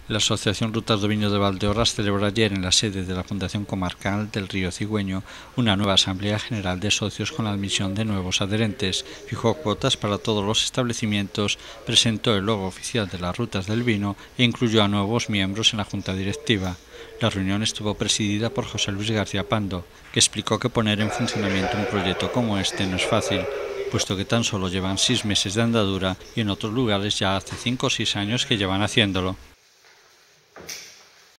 La Asociación Rutas do Viño de Valdeorras celebró ayer en la sede de la Fundación Comarcal del Río Cigüeño una nueva Asamblea General de Socios con la admisión de nuevos adherentes, fijó cuotas para todos los establecimientos, presentó el logo oficial de las rutas del vino e incluyó a nuevos miembros en la Junta Directiva. La reunión estuvo presidida por José Luis García Pando, que explicó que poner en funcionamiento un proyecto como este no es fácil, puesto que tan solo llevan 6 meses de andadura y en otros lugares ya hace 5 o 6 años que llevan haciéndolo.